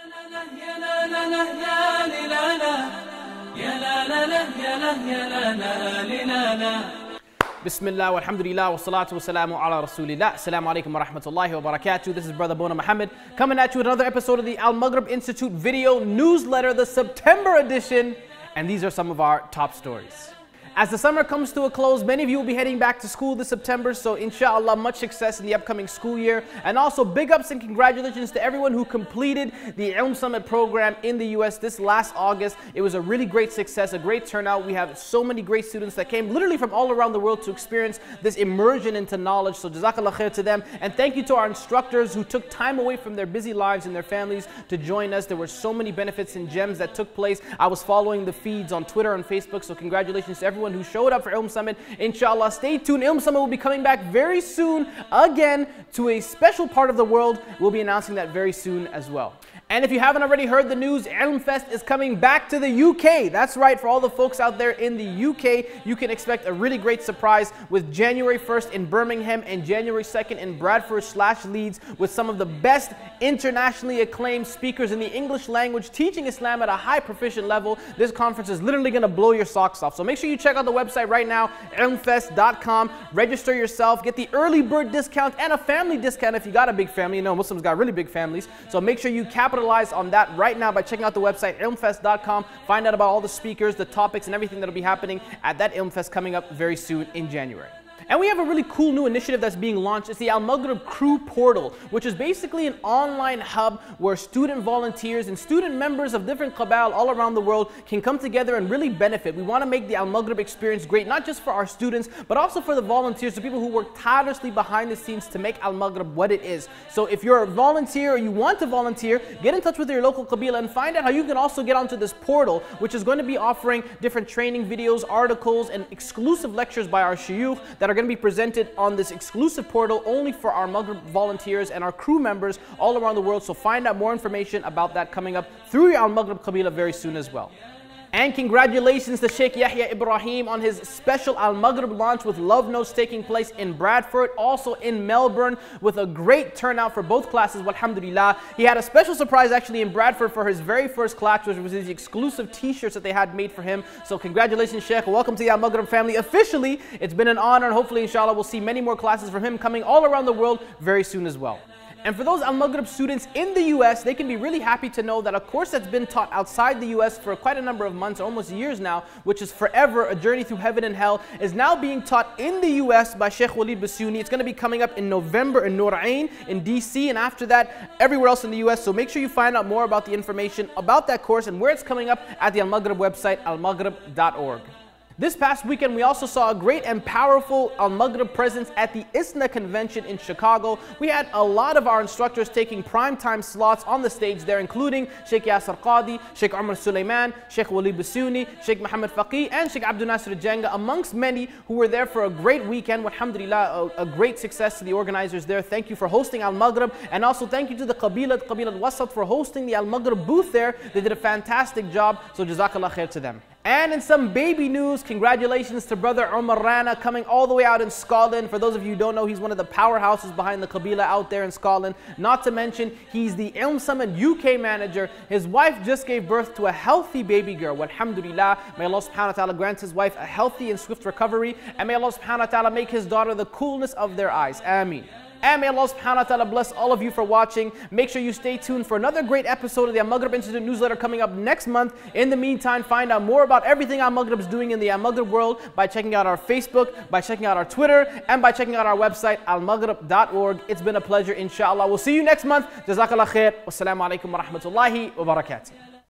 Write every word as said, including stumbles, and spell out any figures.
Bismillah walhamdulillah wa salatu wa salamu ala rasulillah. Assalamu alaikum wa rahmatullahi wa barakatuh. This is Brother Bona Muhammad coming at you with another episode of the Al Maghrib Institute video newsletter, the September edition. And these are some of our top stories. As the summer comes to a close, many of you will be heading back to school this September, so inshallah, much success in the upcoming school year. And also big ups and congratulations to everyone who completed the Ilm Summit program in the U S this last August. It was a really great success, a great turnout. We have so many great students that came literally from all around the world to experience this immersion into knowledge. So Jazakallah khair to them. And thank you to our instructors who took time away from their busy lives and their families to join us. There were so many benefits and gems that took place. I was following the feeds on Twitter and Facebook, so congratulations to everyone who showed up for Ilm Summit. Inshallah, stay tuned. Ilm Summit will be coming back very soon again to a special part of the world. We'll be announcing that very soon as well. And if you haven't already heard the news, Ilm Fest is coming back to the U K. That's right, for all the folks out there in the U K, you can expect a really great surprise with January first in Birmingham and January second in Bradford slash Leeds with some of the best internationally acclaimed speakers in the English language teaching Islam at a high proficient level. This conference is literally going to blow your socks off. So make sure you check out the website right now, ilm fest dot com. Register yourself, get the early bird discount and a family discount if you got a big family. You know, Muslims got really big families. So make sure you capitalize on that right now by checking out the website ilm fest dot com. Find out about all the speakers, the topics, and everything that'll be happening at that Ilm Fest coming up very soon in January. And we have a really cool new initiative that's being launched. It's the Al Maghrib Crew Portal, which is basically an online hub where student volunteers and student members of different qabail all around the world can come together and really benefit. We want to make the Al Maghrib experience great, not just for our students, but also for the volunteers, the people who work tirelessly behind the scenes to make Al Maghrib what it is. So if you're a volunteer or you want to volunteer, get in touch with your local qabila and find out how you can also get onto this portal, which is going to be offering different training videos, articles, and exclusive lectures by our shuyukh that are going to be presented on this exclusive portal only for our Maghrib volunteers and our crew members all around the world. So find out more information about that coming up through your Al Maghrib Qabila very soon as well. And congratulations to Sheikh Yahya Ibrahim on his special Al Maghrib launch with love notes taking place in Bradford, also in Melbourne, with a great turnout for both classes, walhamdulillah. He had a special surprise actually in Bradford for his very first class, which was his exclusive t-shirts that they had made for him. So congratulations, Sheikh. Welcome to the Al Maghrib family officially. It's been an honor, and hopefully inshallah we'll see many more classes from him coming all around the world very soon as well. And for those Al Maghrib students in the U S, they can be really happy to know that a course that's been taught outside the U S for quite a number of months, almost years now, which is Forever, A Journey Through Heaven and Hell, is now being taught in the U S by Sheikh Walid Basuni. It's going to be coming up in November in Noor Ain in D C, and after that, everywhere else in the U S. So make sure you find out more about the information about that course and where it's coming up at the Al Maghrib website, al maghrib dot org. This past weekend, we also saw a great and powerful Al Maghrib presence at the I S N A convention in Chicago. We had a lot of our instructors taking primetime slots on the stage there, including Sheikh Yasser Qadi, Sheikh Umar Sulaiman, Sheikh Walid Basuni, Sheikh Muhammad Faqih, and Sheikh Abdul Nasir Jenga, amongst many who were there for a great weekend. Alhamdulillah, a, a great success to the organizers there. Thank you for hosting Al Maghrib, and also thank you to the Qabilat, Qabilat Wasat for hosting the Al Maghrib booth there. They did a fantastic job, so Jazakallah khair to them. And in some baby news, congratulations to brother Umar Rana coming all the way out in Scotland. For those of you who don't know, he's one of the powerhouses behind the Qabila out there in Scotland. Not to mention, he's the Ilm Summit U K manager. His wife just gave birth to a healthy baby girl. Alhamdulillah, may Allah subhanahu wa ta'ala grant his wife a healthy and swift recovery. And may Allah subhanahu wa ta'ala make his daughter the coolness of their eyes. Ameen. And may Allah subhanahu wa ta'ala bless all of you for watching. Make sure you stay tuned for another great episode of the Al Maghrib Institute newsletter coming up next month. In the meantime, find out more about everything Al Maghrib is doing in the Al Maghrib world by checking out our Facebook, by checking out our Twitter, and by checking out our website, al maghrib dot org. It's been a pleasure, inshallah. We'll see you next month. Jazakallah khair. Wassalamu alaikum wa rahmatullahi wa barakatuh.